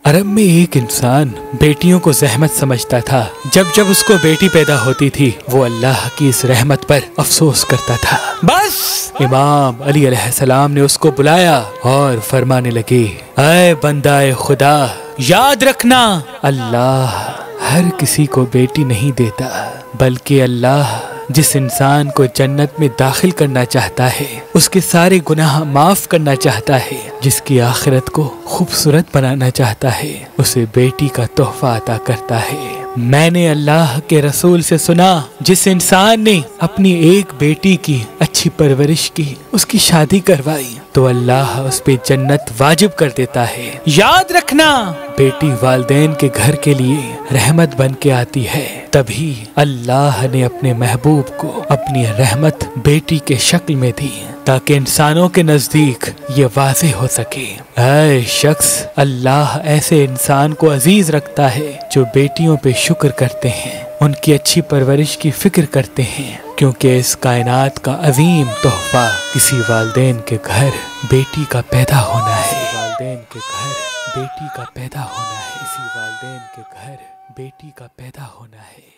अरब में एक इंसान बेटियों को जहमत समझता था। जब जब उसको बेटी पैदा होती थी वो अल्लाह की इस रहमत पर अफसोस करता था। बस इमाम अली अलैहिस्सलाम ने उसको बुलाया और फरमाने लगे, ऐ बंदाए खुदा, याद रखना अल्लाह हर किसी को बेटी नहीं देता, बल्कि अल्लाह जिस इंसान को जन्नत में दाखिल करना चाहता है, उसके सारे गुनाह माफ करना चाहता है, जिसकी आखिरत को खूबसूरत बनाना चाहता है, उसे बेटी का तोहफा अता करता है। मैंने अल्लाह के रसूल से सुना, जिस इंसान ने अपनी एक बेटी की अच्छी परवरिश की, उसकी शादी करवाई, तो अल्लाह उस पे जन्नत वाजिब कर देता है। याद रखना, बेटी वालिदैन के घर के लिए रहमत बन के आती है। तभी अल्लाह ने अपने महबूब को अपनी रहमत बेटी के शक्ल में दी, ताकि इंसानों के नजदीक ये वाज़ेह हो सके, ऐ शख्स, अल्लाह ऐसे इंसान को अजीज रखता है जो बेटियों पे शुक्र करते हैं, उनकी अच्छी परवरिश की फिक्र करते हैं, क्योंकि इस कायनात का अजीम तोहफा किसी वालिदैन के घर बेटी का पैदा होना है। वालिदैन के घर बेटी का पैदा होना है। इसी वालिदैन के घर बेटी का पैदा होना है।